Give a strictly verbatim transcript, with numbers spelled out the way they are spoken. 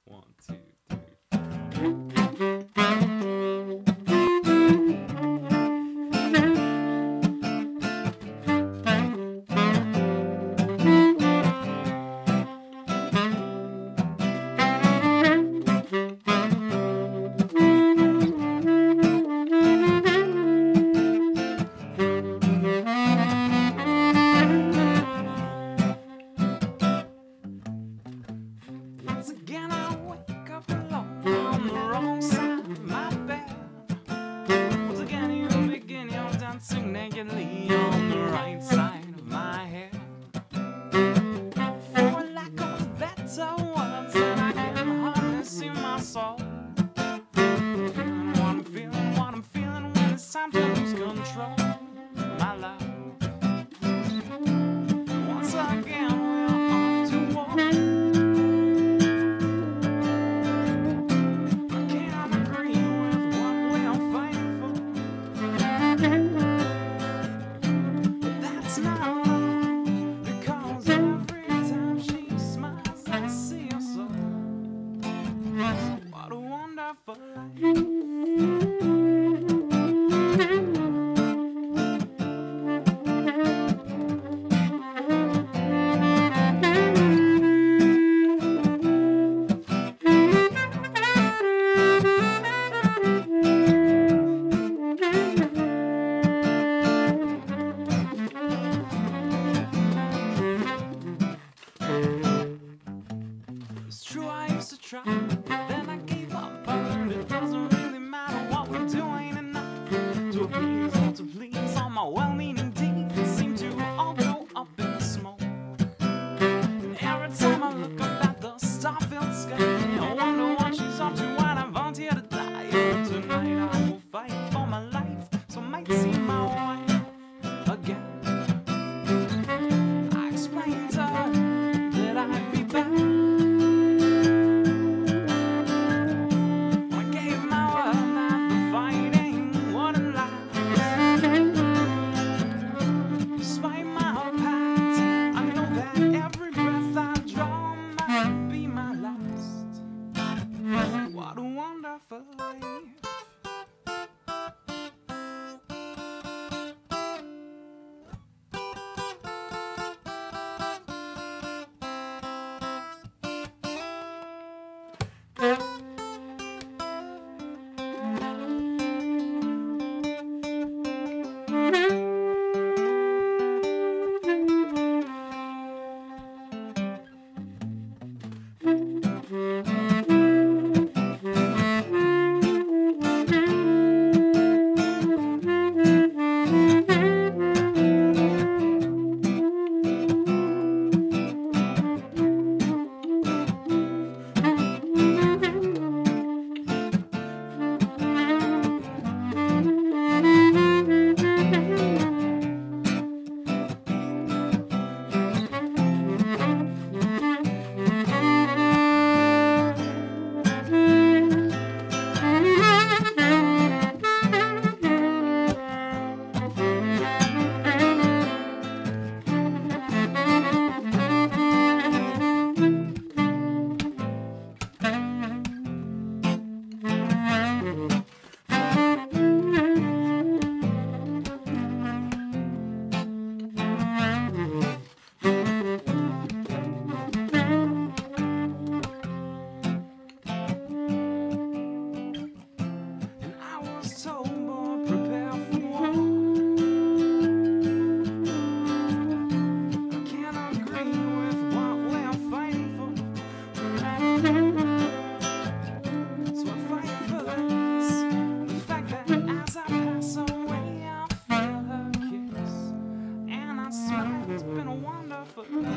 One, two, three. Once again I wake up alone on the wrong side of my bed. Once again you begin your dancing nakedly on the right side of my head. For lack of better words, and I can hardly see my soul. And what I'm feeling, what I'm feeling when it's time to lose control, my love. Once again we're off to war. What a wonderful life. It's true, I used to try, then I gave up. I learned it doesn't really matter what we do, ain't enough to appease or to please. All my well-meaning deeds seem to all go up in smoke. And every time I look up at the star-filled sky, I wonder what she's up to when I volunteer to die. And tonight I will fight for my life, so I might see my wife again. I explained to her that I'd be back. What a wonderful life. It's been a wonderful life.